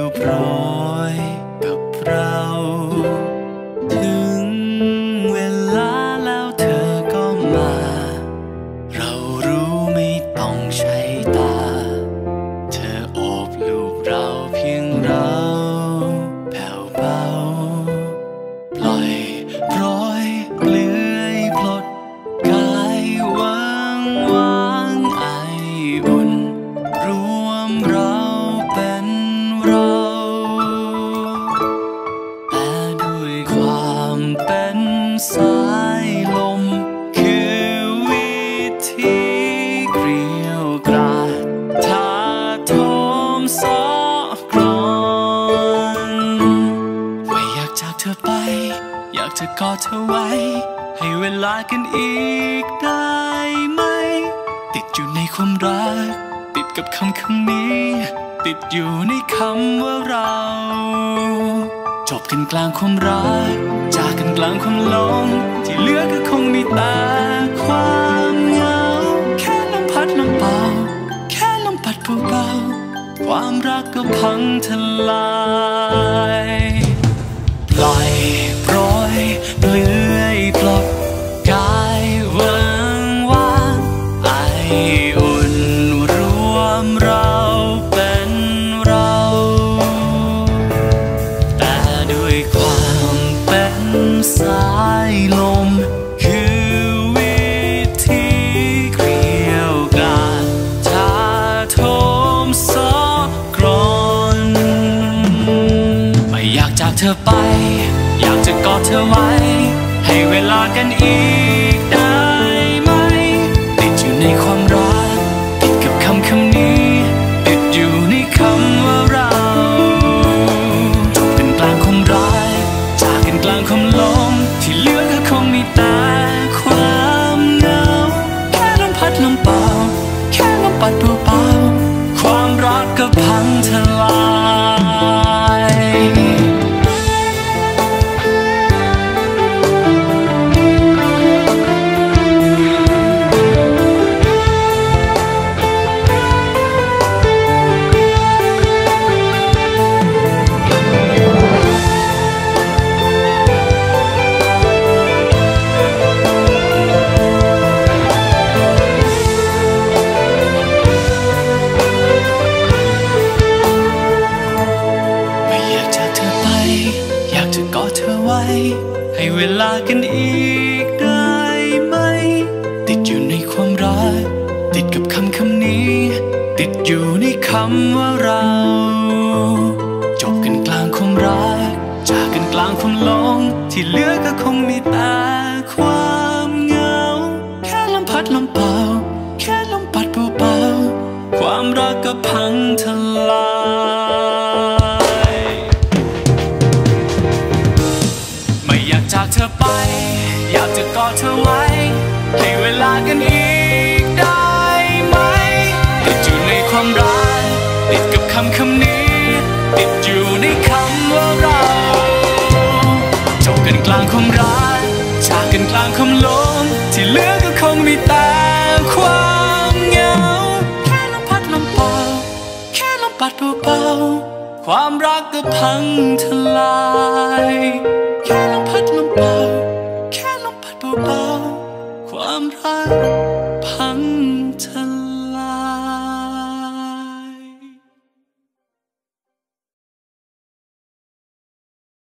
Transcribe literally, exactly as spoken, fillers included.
บร้อยกับเราถึงเวลาแล้วเธอก็มาเรารู้ไม่ต้องใช้ตาเธอโอบลูบเราเพียงเราแผ่วเบาปล่อยปล่อยเปลื่อยปลดกายว่างว่างไออุ่นรวมเราเป็นเราแต่ด้วยความเป็นสายลมคือวิธีเกลียวกราดถ้าโทมสอกรอนไม่อยากจากเธอไปอยากจะกอดเธอไว้ให้เวลากันอีกได้ไหมติดอยู่ในความรักติดกับคำคำนี้ติดอยู่ในคำว่าเราจบกันกลางความรักจากกันกลางความหลงที่เหลือก็คงมีแต่ความเหงาแค่ลมพัดลมเป่าแค่ลมปัดเบาๆความรักก็พังทลายปล่อยโปรยเปลื่อยปลดกายว่างว่างไออุ่นรวมเราเป็นเราแต่ด้วยความเป็นสายลมคือวิธีเกลียวกราดถ้าโทมสอกรอนไม่อยากจากเธอไปอยากจะกอดเธอไว้ให้เวลากันอีกได้ไหมติดอยู่ในความรักติดกับคำคำนี้ติดอยู่ในคำว่าเราจบกันกลางความรักจากกันกลางความหลงที่เหลือก็คงมีแต่ความเหงาแค่ลมพัดลมเป่าแค่ลมปัดเบาๆความรักก็พังทลายให้เวลากันอีกได้ไหมติดอยู่ในความรักติดกับคำคำนี้ติดอยู่ในคำว่าเราจบกันกลางความรักจากกันกลางความหลงที่เหลือก็คงมีแต่ความเหงาแค่ลมพัดลมเป่าแค่ลมปัดเบาๆความรักก็พังทลายอยากจากเธอไปอยากจะกอดเธอไว้ให้เวลากันอีกได้ไหมติดอยู่ในความรักติดกับคำคำนี้ติดอยู่ในคำว่าเราจบกันกลางความรักจากกันกลางความหลงที่เหลือก็คงมีแต่ความเหงาแค่ลมพัดลมเป่าแค่ลมปัดเบาๆความรักก็พังทลาย